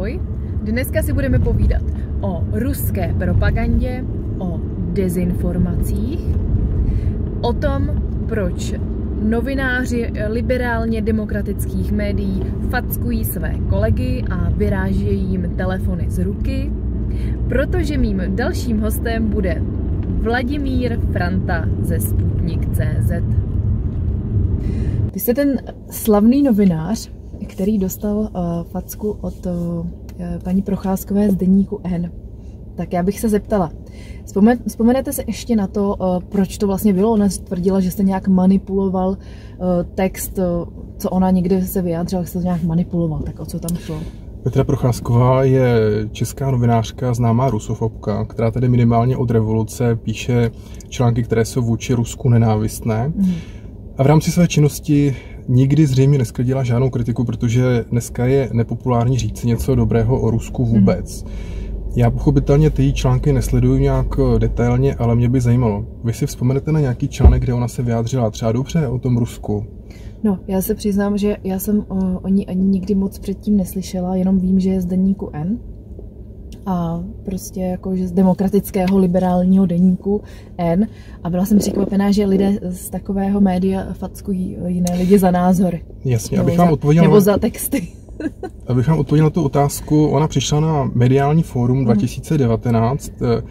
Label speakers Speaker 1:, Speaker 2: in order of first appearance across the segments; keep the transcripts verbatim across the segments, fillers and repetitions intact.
Speaker 1: ahoj. Dneska si budeme povídat o ruské propagandě, o dezinformacích, o tom, proč novináři liberálně demokratických médií fackují své kolegy a vyrážejí jim telefony z ruky, protože mým dalším hostem bude Vladimír Franta ze Sputnik tečka cé zet. Vy jste ten slavný novinář, který dostal uh, facku od uh, paní Procházkové z deníku N. Tak já bych se zeptala, vzpomen, vzpomenete se ještě na to, uh, proč to vlastně bylo? Ona tvrdila, že jste nějak manipuloval uh, text, uh, co ona někde se vyjádřila, že jste to nějak manipuloval, tak o co tam šlo?
Speaker 2: Petra Procházková je česká novinářka, známá rusofobka, která tedy minimálně od revoluce píše články, které jsou vůči Rusku nenávistné. Mm. A v rámci své činnosti nikdy zřejmě nesklidila žádnou kritiku, protože dneska je nepopulární říct něco dobrého o Rusku vůbec. Mm. Já pochopitelně ty články nesleduju nějak detailně, ale mě by zajímalo. Vy si vzpomenete na nějaký článek, kde ona se vyjádřila třeba dobře o tom Rusku?
Speaker 1: No, já se přiznám, že já jsem o, o ní ani nikdy moc předtím neslyšela, jenom vím, že je z deníku N. A prostě jako, že z demokratického liberálního deníku N. A byla jsem překvapená, že lidé z takového média fackují jiné lidi za názory.
Speaker 2: Jasně,
Speaker 1: nebo
Speaker 2: abych vám
Speaker 1: za,
Speaker 2: odpověděl
Speaker 1: nebo
Speaker 2: na...
Speaker 1: za texty.
Speaker 2: Abych vám odpověděl na tu otázku, ona přišla na mediální fórum mm. dva tisíce devatenáct,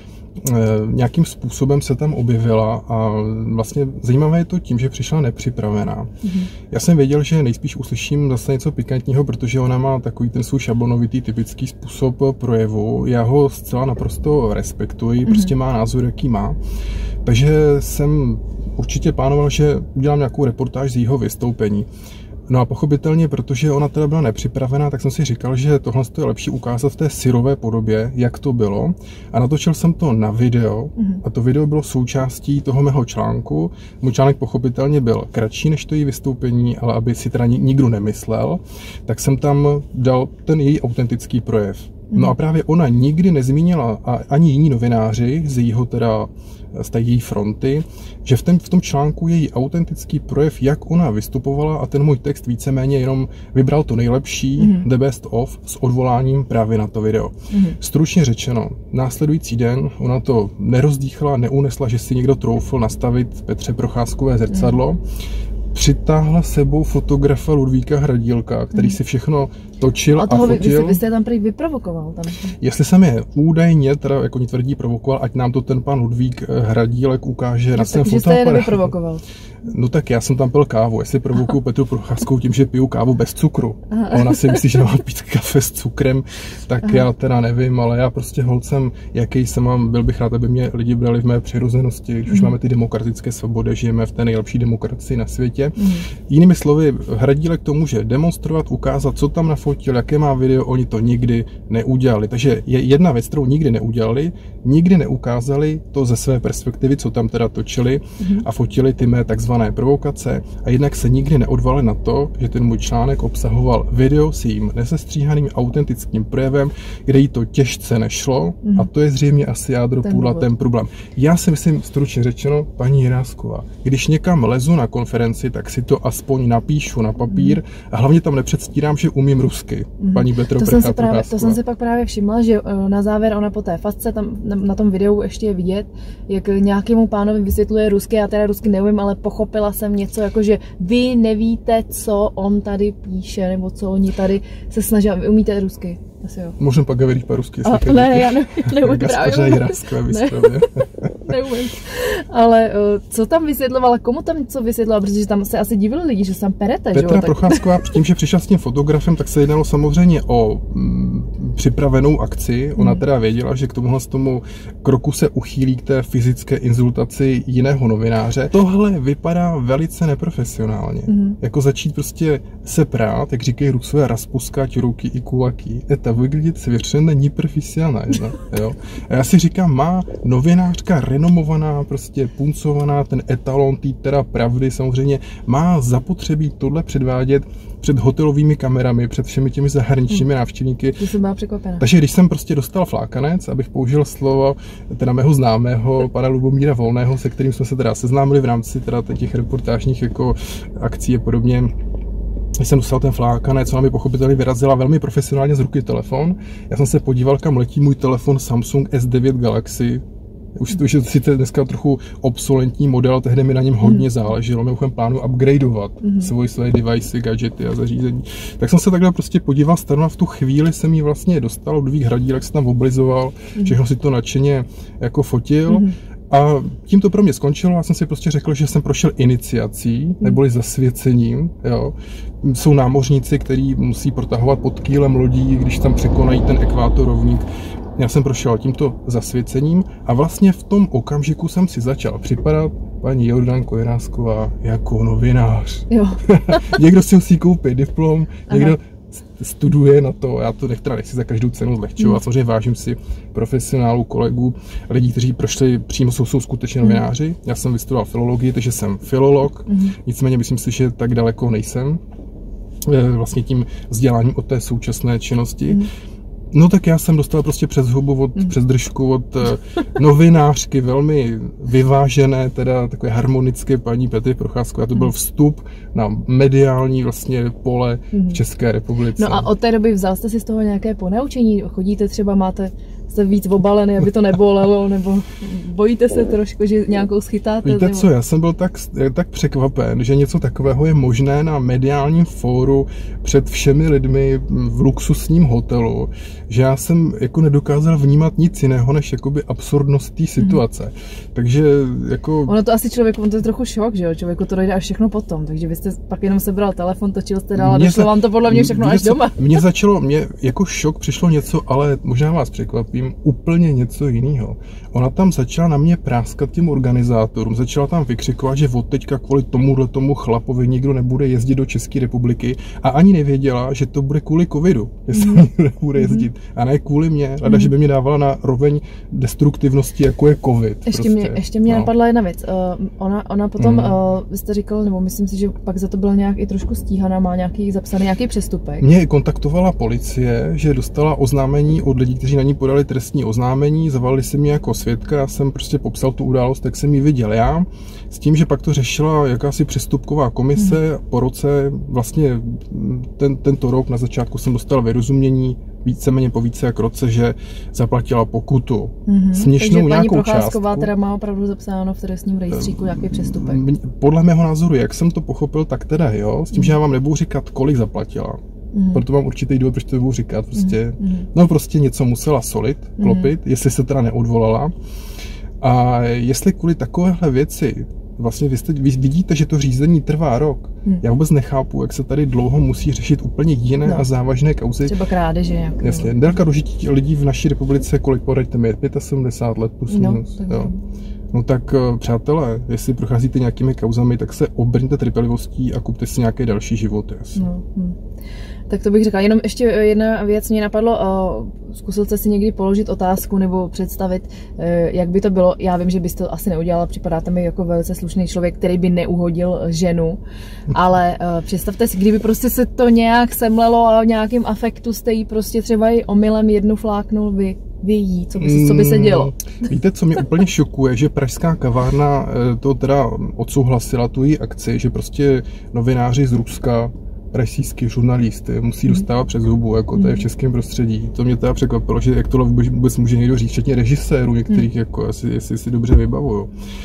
Speaker 2: nějakým způsobem se tam objevila a vlastně zajímavé je to tím, že přišla nepřipravená. Mm. Já jsem věděl, že nejspíš uslyším zase něco pikantního, protože ona má takový ten svůj šablonovitý typický způsob projevu. Já ho zcela naprosto respektuji, mm. prostě má názor, jaký má. Takže jsem určitě plánoval, že udělám nějakou reportáž z jeho vystoupení. No a pochopitelně, protože ona teda byla nepřipravená, tak jsem si říkal, že tohle je lepší ukázat v té syrové podobě, jak to bylo. A natočil jsem to na video mm-hmm. a to video bylo součástí toho mého článku. Můj článek pochopitelně byl kratší než to její vystoupení, ale aby si teda nikdo nemyslel, tak jsem tam dal ten její autentický projev. Mm-hmm. No a právě ona nikdy nezmínila, a ani jiní novináři z jejího teda z té její fronty, že v, ten, v tom článku její autentický projev, jak ona vystupovala a ten můj text víceméně jenom vybral to nejlepší, mm-hmm. the best of, s odvoláním právě na to video. Mm-hmm. Stručně řečeno, následující den ona to nerozdýchala, neunesla, že si někdo troufl nastavit Petře Procházkové zrcadlo, mm-hmm. přitáhla sebou fotografa Ludvíka Hradílka, který mm. si všechno točil a, a fotil.
Speaker 1: Vy, vy jste je tam prý vyprovokoval. Tam.
Speaker 2: Jestli jsem je údajně, teda jako oni tvrdí, provokoval, ať nám to ten pan Ludvík Hradílek ukáže na svém fotoaparátu.
Speaker 1: Takže jste je nevyprovokoval.
Speaker 2: No tak já jsem tam pil kávu. Jestli provokuju Petru Procházkovou tím, že piju kávu bez cukru. Aha. A ona si myslí, že má pít kafe s cukrem, tak Aha. já teda nevím, ale já prostě holcem, jaký jsem mám, byl bych rád, aby mě lidi brali v mé přirozenosti, když mm. už máme ty demokratické svobody, žijeme v té nejlepší demokracii na světě. Mm. Jinými slovy, Hradílek to může demonstrovat, ukázat, co tam nafotil, jaké má video, oni to nikdy neudělali. Takže je jedna věc, kterou nikdy neudělali, nikdy neukázali to ze své perspektivy, co tam teda točili mm. a fotili ty mé takzvané provokace a jednak se nikdy neodvali na to, že ten můj článek obsahoval video s jejím nesestříhaným autentickým projevem, kde jí to těžce nešlo mm. a to je zřejmě asi jádro ten půla ten problém. Já si myslím, stručně řečeno, paní Jirásková, když někam lezu na konferenci, tak si to aspoň napíšu na papír mm. a hlavně tam nepředstírám, že umím rusky, mm. paní Petro Procházková.
Speaker 1: To jsem si pak právě všimla, že na závěr ona po té fasce, tam na, na tom videu ještě je vidět, jak nějakému pánovi vysvětluje rusky, já teda rusky neumím, ale pochopila jsem něco, jako že vy nevíte, co on tady píše, nebo co oni tady se snaží. Vy umíte rusky? Asi jo.
Speaker 2: Můžeme pak говорить по-русски.
Speaker 1: Ne, ne, já ne, neumím právě. Neumím. Ale co tam vysvětlovala, komu tam něco vysvětlovala, protože tam se asi divili lidi, že tam perete,
Speaker 2: Petra
Speaker 1: jo?
Speaker 2: Procházková, tím, že přišla s tím fotografem, tak se jednalo samozřejmě o mm, připravenou akci. Ona hmm. teda věděla, že k tomuhle z tomu kroku se uchýlí k té fyzické insultaci jiného novináře. Tohle vypadá velice neprofesionálně. Hmm. Jako začít prostě se prát, jak říkají Rusové, rozpuskat ruky i kulaky. Eta vyglídit svěřeně neprofesionálně. Jo? A já si říkám, má novinářka renomovaná, prostě puncovaná, ten etalon té teda pravdy samozřejmě má zapotřebí tohle předvádět před hotelovými kamerami, před všemi těmi zahraničními návštěvníky.
Speaker 1: To jsem byla překvapená.
Speaker 2: Takže když jsem prostě dostal flákanec, abych použil slovo teda mého známého, pana Lubomíra Volného, se kterým jsme se teda seznámili v rámci teda těch reportážních jako akcí a podobně, když jsem dostal ten flákanec, ona mi pochopitelně vyrazila velmi profesionálně z ruky telefon. Já jsem se podíval, kam letí můj telefon Samsung S devět Galaxy. Už to je sice dneska trochu obsolentní model, tehdy mi na něm hodně mm. záleželo, mimochodem plánu upgradeovat mm. svoje své devicey, gadgety a zařízení. Tak jsem se takhle prostě podíval stranu a v tu chvíli jsem ji vlastně dostal od dvých hradílek, jsem tam oblizoval, mm. všechno si to nadšeně jako fotil. Mm. A tím to pro mě skončilo, já jsem si prostě řekl, že jsem prošel iniciací, mm. neboli zasvěcením. Jo. Jsou námořníci, kteří musí protahovat pod kýlem lodí, když tam překonají ten ekvátorovník. Já jsem prošel tímto zasvěcením a vlastně v tom okamžiku jsem si začal připadat paní Jordanko Jirásková jako novinář. Jo. Někdo si musí koupit diplom, někdo Aha. studuje na to, já to nechci, nechci za každou cenu zlehčovat, hmm. samozřejmě vážím si profesionálů, kolegů, lidí, kteří prošli přímo, jsou, jsou skutečně novináři. Hmm. Já jsem vystudoval filologii, takže jsem filolog, hmm. nicméně myslím si, že tak daleko nejsem vlastně tím vzděláním od té současné činnosti. Hmm. No tak já jsem dostal prostě přes hubu, od, mm. přes držku od uh, novinářky, velmi vyvážené, teda takové harmonické paní Petry Procházkové. To byl vstup na mediální vlastně pole mm. v České republice.
Speaker 1: No a od té doby vzal jste si z toho nějaké ponaučení? Chodíte třeba, máte se víc obalený, aby to nebolelo, nebo bojíte se trošku, že nějakou schytáte?
Speaker 2: Víte
Speaker 1: nebo...
Speaker 2: co, já jsem byl tak, tak překvapen, že něco takového je možné na mediálním fóru před všemi lidmi v luxusním hotelu, že já jsem jako nedokázal vnímat nic jiného, než jakoby absurdnost té situace. Mm. Takže jako...
Speaker 1: Ono to asi člověku, on to je trochu šok, že jo? Člověku to dojde až všechno potom, takže vy jste pak jenom sebral telefon, točil jste dál a došlo vám to podle mě všechno až
Speaker 2: co,
Speaker 1: doma.
Speaker 2: Mně začalo, mě jako šok přišlo něco, ale možná vás překvapím, úplně něco jiného. Ona tam začala na mě práskat těm organizátorům, začala tam vykřikovat, že od teďka kvůli tomuhle tomu chlapovi nikdo nebude jezdit do České republiky a ani nevěděla, že to bude kvůli covidu, že se mm. nikdo nebude jezdit a ne kvůli mě, leda, mm. že by mě dávala na roveň destruktivnosti, jako je covid.
Speaker 1: Ještě
Speaker 2: prostě.
Speaker 1: mě, ještě mě no. napadla jedna věc. Uh, ona, ona potom, mm. uh, vy jste říkal, nebo myslím si, že pak za to byla nějak i trošku stíhaná, má nějaký zapsaný nějaký přestupek.
Speaker 2: Mě kontaktovala policie, že dostala oznámení od lidí, kteří na ní podali trestní oznámení, zavolali si mě jako svědka, já jsem prostě popsal tu událost, tak jsem ji viděl já, s tím, že pak to řešila jakási přestupková komise. Mm. Po roce, vlastně ten, tento rok na začátku jsem dostal vyrozumění, víceméně po více jak roce, že zaplatila pokutu. Mm-hmm. Směšnou
Speaker 1: Takže
Speaker 2: nějakou
Speaker 1: paní Procházková
Speaker 2: částku.
Speaker 1: teda má opravdu zapsáno v trestním rejstříku jaký přestupek.
Speaker 2: Podle mého názoru, jak jsem to pochopil, tak teda jo, s tím, mm. že já vám nebudu říkat, kolik zaplatila. Mm. Proto mám určitý důvod, proč to nebudu říkat. Prostě, mm. No prostě něco musela solit, klopit, mm. jestli se teda neodvolala. A jestli kvůli takovéhle věci vlastně vy, jste, vy vidíte, že to řízení trvá rok. Hmm. Já vůbec nechápu, jak se tady dlouho musí řešit úplně jiné no. a závažné kauzy.
Speaker 1: Třeba krádeže. Jako...
Speaker 2: Jasně. Délka dožití lidí v naší republice, kolik poraďte mi, sedmdesát pět let plus
Speaker 1: no,
Speaker 2: minus.
Speaker 1: Tak
Speaker 2: jo. No tak přátelé, jestli procházíte nějakými kauzami, tak se obrňte trpělivostí a kupte si nějaké další životy.
Speaker 1: No, hm. Tak to bych řekla. Jenom ještě jedna věc mě napadlo. Zkusil jste si někdy položit otázku nebo představit, jak by to bylo. Já vím, že byste to asi neudělala, připadáte mi jako velice slušný člověk, který by neuhodil ženu, ale představte si, kdyby prostě se to nějak semlelo a nějakým afektu jste jí prostě třeba i omylem jednu fláknul vy. Vy jí, co by, se, co by se dělo?
Speaker 2: Víte, co mě úplně šokuje, že pražská kavárna to teda odsouhlasila tu její akci, že prostě novináři z Ruska, pražský žurnalisty musí dostávat přes hubu, jako to je v českém prostředí. To mě teda překvapilo, že jak tohle vůbec může někdo říct, včetně režisérů některých, jako jestli, jestli si dobře vybavuju.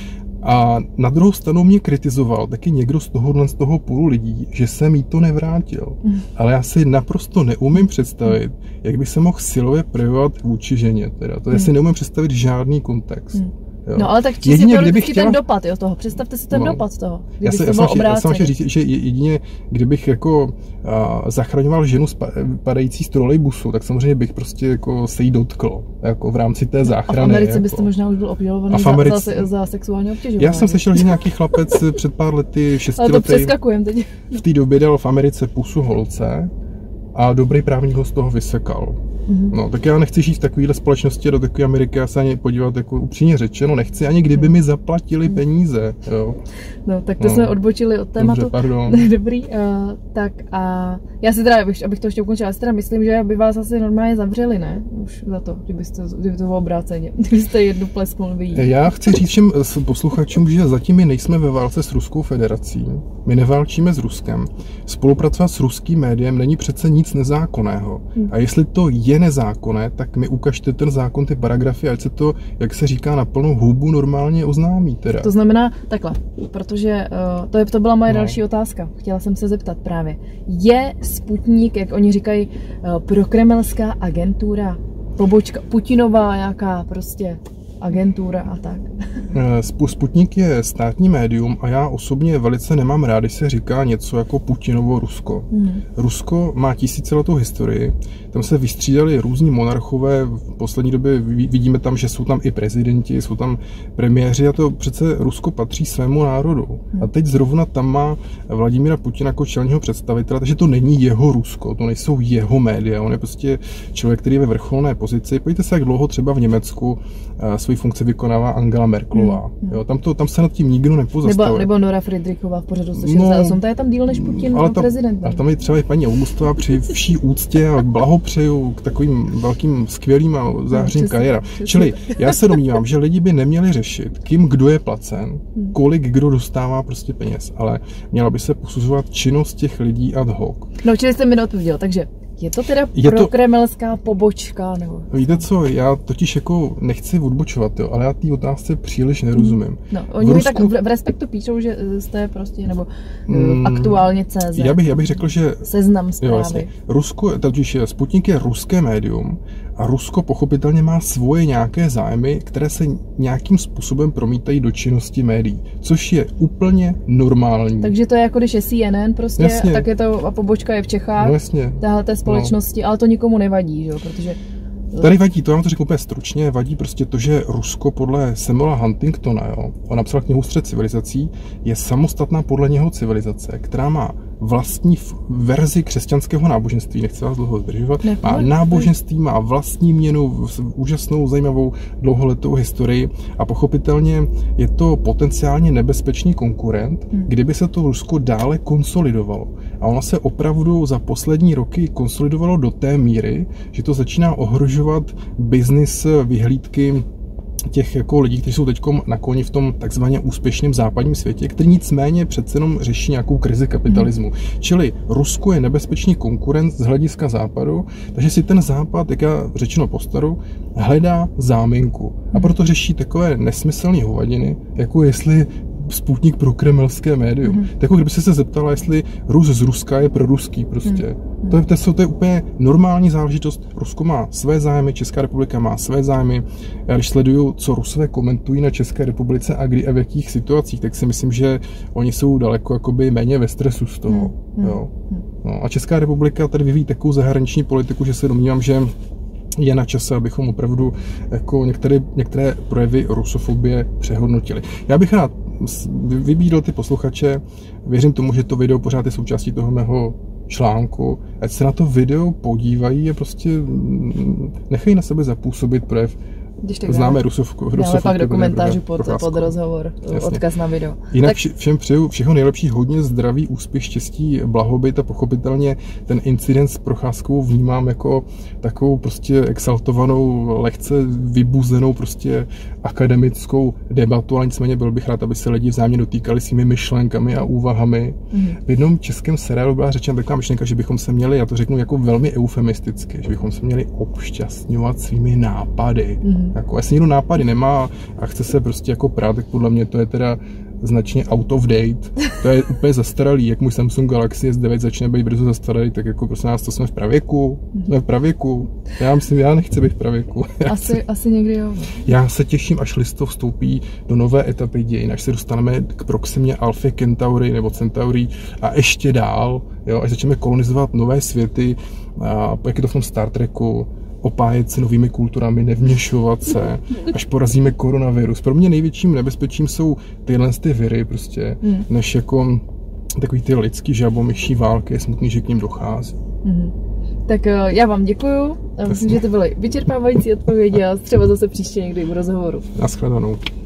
Speaker 2: A na druhou stranu mě kritizoval taky někdo z tohohle z toho půlu lidí, že jsem jí to nevrátil. Mm. Ale já si naprosto neumím představit, mm. jak bych se mohl silově projevovat vůči ženě. Teda. To mm. já si neumím představit žádný kontext. Mm.
Speaker 1: Jo. No ale tak čistě teoreticky chtěla... ten dopad jo, toho. Představte si ten no. dopad toho.
Speaker 2: Já se, já, jsem, já jsem chtěl říct, že jedině, kdybych jako a, zachraňoval ženu padající z trolejbusu, tak samozřejmě bych prostě jako se jí dotkl, jako v rámci té záchrany.
Speaker 1: A v Americe
Speaker 2: jako...
Speaker 1: byste možná už byl obžalovaný Americe... za, za, za sexuální obtěžování.
Speaker 2: Já jsem slyšel, že nějaký chlapec před pár lety, šestiletý, v té době dal v Americe pusu holce a dobrý právník ho z toho vysekal. Mm-hmm. No, tak já nechci žít v takovéhle společnosti do takové Ameriky a se ani podívat, jako upřímně řečeno, nechci ani kdyby mi zaplatili peníze, jo.
Speaker 1: No, tak to no. jsme odbočili od tématu.
Speaker 2: Dobře, pardon.
Speaker 1: Dobrý, uh, tak a já si teda, abych, abych to ještě ukončila, já si teda myslím, že by vás asi normálně zavřeli, ne? Už za to, kdybyste, kdyby to bylo obráceně, kdybyste jednu plesknul vyjít.
Speaker 2: Já chci říct všem posluchačům, že zatím my nejsme ve válce s Ruskou federací, my neválčíme s Ruskem. Spolupracovat s ruským médiem není přece nic nezákonného. Hmm. A jestli to je nezákonné, tak mi ukažte ten zákon, ty paragrafy, ať se to, jak se říká, na plnou hubu normálně oznámí teda.
Speaker 1: To znamená takhle, protože uh, to, je, to byla moje no. další otázka. Chtěla jsem se zeptat právě. Je Sputnik, jak oni říkají, uh, prokremelská agentura, pobočka, Putinová nějaká prostě agentura a tak?
Speaker 2: Sputnik je státní médium a já osobně velice nemám rád, když se říká něco jako Putinovo Rusko. Hmm. Rusko má tisíciletou historii, tam se vystřídali různí monarchové, v poslední době vidíme tam, že jsou tam i prezidenti, jsou tam premiéři a to přece Rusko patří svému národu. Hmm. A teď zrovna tam má Vladimíra Putina jako čelního představitele, takže to není jeho Rusko, to nejsou jeho média, on je prostě člověk, který je ve vrcholné pozici. Pojďte se, jak dlouho třeba v Německu svoji funkci vykonává Angela Merkelová. Hmm. Jo, tam, to, tam se nad tím nikdo nepozastavuje.
Speaker 1: Nebo, nebo Nora Friedrichová v pořadu sto šedesát osm, no, ta je tam díl než Putin, ale tam prezidentem.
Speaker 2: A tam je třeba i paní Augustová při vší úctě a blahopřeju k takovým velkým, skvělým a zářným no, kariérám. Čili já se domnívám, že lidi by neměli řešit, kým kdo je placen, kolik kdo dostává prostě peněz, ale měla by se posuzovat činnost těch lidí ad hoc.
Speaker 1: No, čili jste mi neodpověděl, takže je to teda je prokremelská to... pobočka? Nebo...
Speaker 2: Víte co, já totiž jako nechci odbočovat, jo, ale já té otázce příliš nerozumím.
Speaker 1: No, oni v Rusku... mi tak v Respektu píšou, že jste prostě, nebo mm, aktuálně C Z.
Speaker 2: Já bych, já bych řekl, že...
Speaker 1: Seznam zprávy.
Speaker 2: Rusko, totiž Sputnik je ruské médium a Rusko pochopitelně má svoje nějaké zájmy, které se nějakým způsobem promítají do činnosti médií, což je úplně normální.
Speaker 1: Takže to je jako když je C N N prostě, jasně. tak je to a pobočka je v Čechách.
Speaker 2: No, jasně.
Speaker 1: Téhleté společnosti, no. Ale to nikomu nevadí, že jo, protože...
Speaker 2: Tady vadí, to já vám to řeknu úplně stručně, vadí prostě to, že Rusko podle Samuela Huntingtona, jo, on napsal knihu Střed civilizací, je samostatná podle něho civilizace, která má vlastní verzi křesťanského náboženství, nechci vás dlouho zdržovat, má náboženství, má vlastní měnu, úžasnou, zajímavou dlouholetou historii a pochopitelně je to potenciálně nebezpečný konkurent, hmm. kdyby se to Rusko dále konsolidovalo. A ono se opravdu za poslední roky konsolidovalo do té míry, že to začíná ohrožovat biznis, vyhlídky těch jako lidí, kteří jsou teď na koni v tom takzvaně úspěšném západním světě, který nicméně přece jenom řeší nějakou krizi kapitalismu. Mm. Čili Rusko je nebezpečný konkurent z hlediska západu, takže si ten západ, jak já řečeno postaru, hledá záminku. A proto řeší takové nesmyslné hovadiny, jako jestli Sputnik pro kremelské médium. Mm. Tak jako kdyby se zeptala, jestli Rus z Ruska je pro ruský prostě. Mm. To, je, to, je, to je úplně normální záležitost. Rusko má své zájmy, Česká republika má své zájmy. Já když sleduju, co Rusové komentují na České republice a kdy a v jakých situacích, tak si myslím, že oni jsou daleko jakoby méně ve stresu z toho. Mm. Jo. No, a Česká republika tady vyvíjí takovou zahraniční politiku, že se domnívám, že je na čase, abychom opravdu jako některé, některé projevy rusofobie přehodnotili. Já bych rád vybídl ty posluchače, věřím tomu, že to video pořád je součástí toho mého článku, ať se na to video podívají a prostě nechají na sebe zapůsobit projev. Známe rusovku.
Speaker 1: Dáme pak do komentářů pod, pod rozhovor, jasně. Odkaz na video.
Speaker 2: Jinak tak... všem přeju všeho nejlepší, hodně zdraví, úspěch, štěstí, blahobyt a pochopitelně ten incident s Procházkovou vnímám jako takovou prostě exaltovanou, lehce vybuzenou prostě akademickou debatu, ale nicméně byl bych rád, aby se lidi vzájemně dotýkali svými myšlenkami a úvahami. Mm. V jednom českém seriálu byla řečena taková myšlenka, že bychom se měli, já to řeknu jako velmi eufemisticky, že bychom se měli obšťastňovat svými nápady. Mm. Jako, jestli někdo nápady nemá a chce se prostě jako prát, tak podle mě to je teda značně out of date. To je úplně zastaralý, jak můj Samsung Galaxy S devět začne být brzo zastaralý, tak jako prosím nás, to jsme v pravěku. Jsme v pravěku. Já myslím, já nechci být v pravěku.
Speaker 1: Asi,
Speaker 2: chci...
Speaker 1: asi někdy jo.
Speaker 2: Já se těším, až lidstvo vstoupí do nové etapy dějin, až se dostaneme k Proximě Alphy Centauri nebo Centauri a ještě dál, jo, až začneme kolonizovat nové světy, a jak je to v tom Star Treku, opájet se novými kulturami, nevměšovat se, až porazíme koronavirus. Pro mě největším nebezpečím jsou tyhle ty viry prostě, mm. než jako takový ty lidský žabomyší války, je smutný, že k ním dochází.
Speaker 1: Mm. Tak já vám děkuju. Já myslím, že to byly vyčerpávající odpovědi a třeba zase příště někdy v rozhovoru.
Speaker 2: Naschledanou.